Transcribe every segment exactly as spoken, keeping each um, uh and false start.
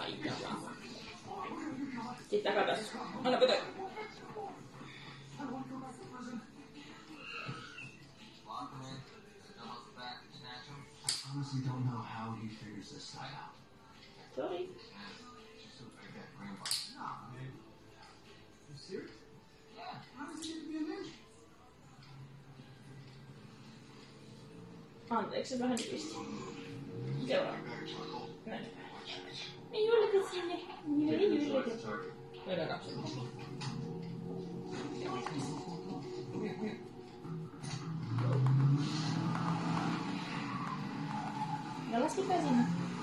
taitava. Sitten katos. Anna kato. I honestly don't know how he figures this stuff out. Sorry. Nah, man. You serious? Yeah. How does he get to be a ninja? Anteeksi, vähän nykisti. Seuraava. Näin. Ei yllätä sinne. Ei yllätä. Löydä kapselin. Ja lasketään sinne.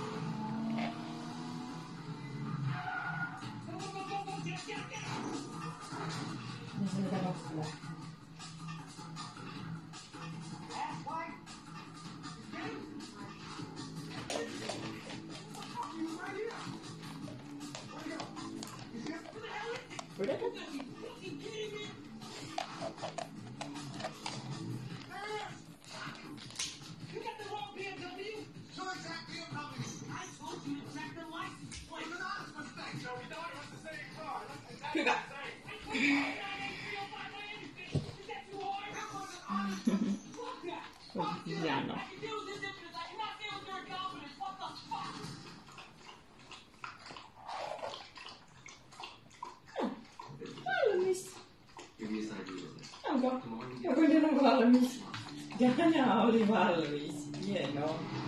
Ja se mitä nostaa. Yritetään. Hyvä. Hieno. Valmis. Onko? Joku on valmis. Jana oli valmis. Hienoa.